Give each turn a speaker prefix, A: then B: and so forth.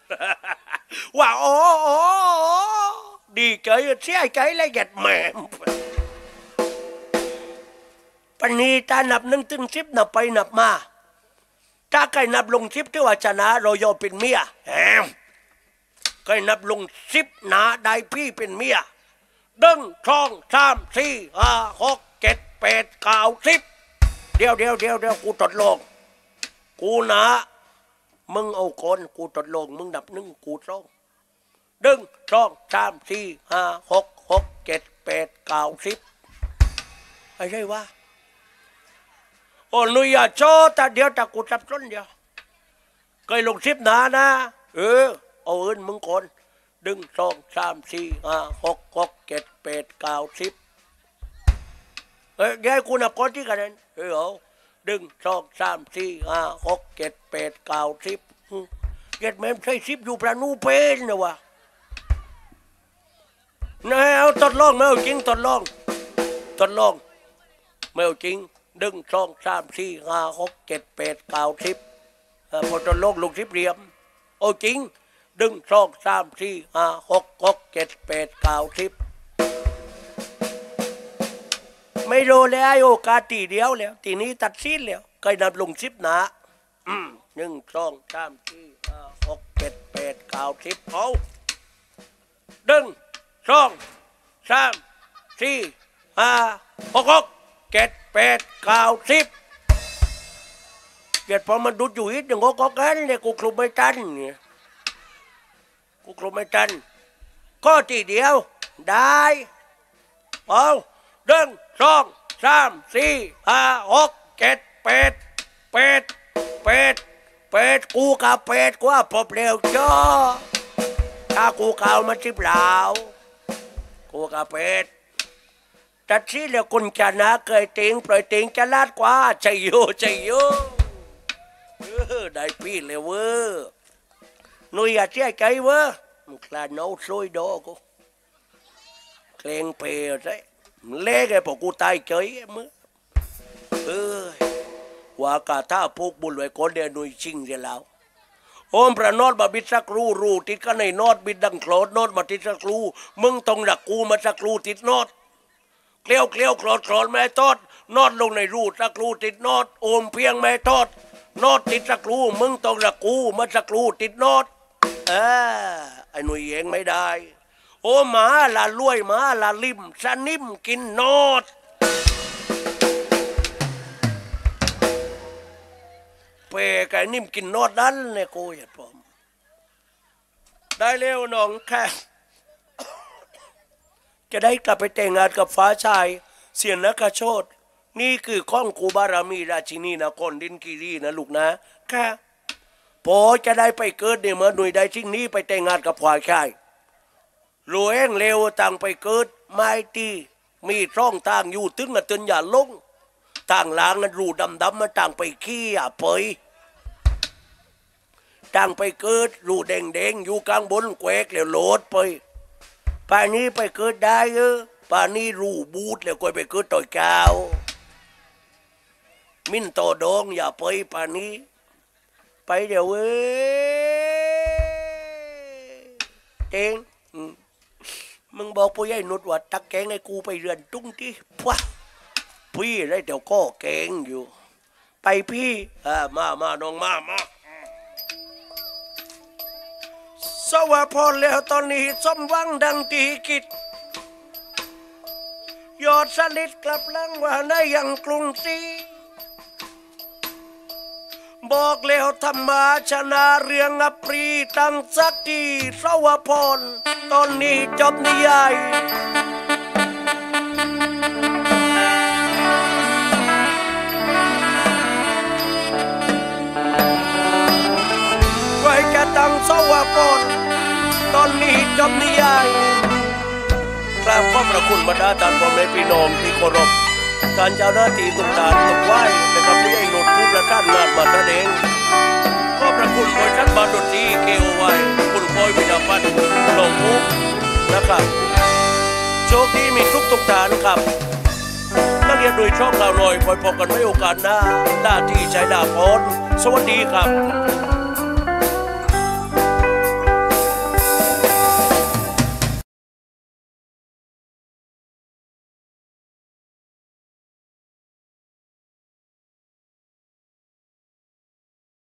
A: ว่าโอ้ดีเกยเสียใจและหยัดแม่ปณีตานับ1 ถึง 10นับไปนับมาถ้าใครนับลง10ที่ว่าชนะเรายอมเป็นเมียแหมใครนับลง10นะได้พี่เป็นเมีย1 2 3 4 5 6 7 8 9 10เดี๋ยวกูทดลองกูนะมึงเอาคนกูทดลองมึงนับ1กู2 1 2 3 4 5 6 6 7 8 9 10ไอ้ใช่วะโอ้ลุยอย่าโชว์แต่เดี๋ยวแต่กูจับต้นเดียวเคยลง10หนานะเอาอื่นมึงคน1 2 3 4 5 6 6 7 8 9 10เดี๋ยวกูนับคนที่กันนั้นเอา1 2 3 4 5 6 7 8 9 10เก็ดแม่ใช่10อยู่ประนูเป็นนะวะนี่เอาทดลองไม่เอาจริงทดลองไม่เอาจริง1 2 3 4 5 6 7 8 9 10พอทดลองลง10เหลี่ยมเอาจริง1 2 3 4 5 6 6 7 8 9 10ไม่รู้แล้วโอกาสทีเดียวแล้วทีนี้ตัดสินแล้วเคยนับลง10นะ1 2 3 4 5 6 7 8 9 10เอา1 2 3 4 5 6 6 7 8 9 10เกิดพอมันดูอยู่อีก1 6 กันเนี่ยกูคลุมไม่ทันเนี่ยกูคลุมไม่ทันก็ทีเดียวได้เอา1 2 3 4 5 6 7 8 กูกับ8กูว่าพบเร็วจ้าถ้ากูเก่ามา10เหล่ากูกับ8ตัดสิแล้วคุณชนะเคยติงปล่อยติงจะลาดกว่าใจโยได้พี่เลยเว้ยนุยอย่าเสียใจเว้ยมึงคลาโน้ตซวยดอกูเคลงเพลใช่เล่ไงพอกูตายเฉยมึงว่ากาถ้าพวกบุญไว้คนเดียวนุยชิงเสียแล้วโอมพระนอดมาบิดสักรูติดกันในนอดบิดดังโคลดนอดมาติดสักรูมึงต้องดักกูมาสักรูติดนอดเกลียวโคลดแม่ทอดนอดลงในรูสักรูติดนอดโอมเพียงแม่ทอดนอดติดสักรูมึงต้องดักกูมาสักรูติดนอดไอ้หนุ่ยเองไม่ได้โอหมาละลวยหมาละลิมสนิมกินนอดเปไก่นิ่มกินนอดนั้นเนี่ยกูอย่าพร้อมได้เร็วน้องแค่จะได้กลับไปแต่งงานกับฟ้าชายเสียนนักโชดนี่คือข้องกูบารมีราชินีนะคนดินกิรีนะลูกนะแค่พอจะได้ไปเกิดเนี่ยเมื่อหน่วยใดชิ้นนี้ไปแต่งงานกับฝ่ายชายรวยเองเร็วต่างไปเกิดไม่ตีมีช่องทางอยู่ตึงตึนอย่าลงต่างล้างกันรูดำมาต่างไปขี้เปยต่างไปเกิดรูแดงอยู่กลางบนแควกแล้วโหลดไปป่านี้ไปเกิดได้ป่านี้รูบูดแล้วก็ไปเกิดต่อยกาวมิ้นโตดองอย่าไปป่านี้ไปเดี๋ยวเต็งมึงบอกพ่อใหญ่นุชว่าตักแกงให้กูไปเรือนตุ้งที่ว้าพี่ได้เดี๋ยวก็แกงอยู่ไปพี่มาน้องมาสวัสดีพอแล้วตอนนี้สมหวังดังที่คิดยอดสลิดกลับลังว่าในยังกรุงศรีบอกแล้วธรรมาชนะเรื่องอปรีตั้งสักทีสวัสดีพรตอนนี้จบนิยายตั้งสวะพรตอนนี้จบนิยายกราบขอบพระคุณบรรดาท่านพ่อแม่พี่น้องที่เคารพท่านเจ้าหน้าที่ทุกท่านทุกวัยนะครับที่ให้หนุนผู้ประสานงานมาแสดงขอบพระคุณบริษัทบาร์ดดีเคโอไวคุณพลอยวินาพันธ์หลงมุกนะครับโชคดีมีทุกท่านครับนักเรียนโดยช่องเราหน่อยพบกันไม่โอกาสหน้าที่ใจดาพรสวัสดีครับ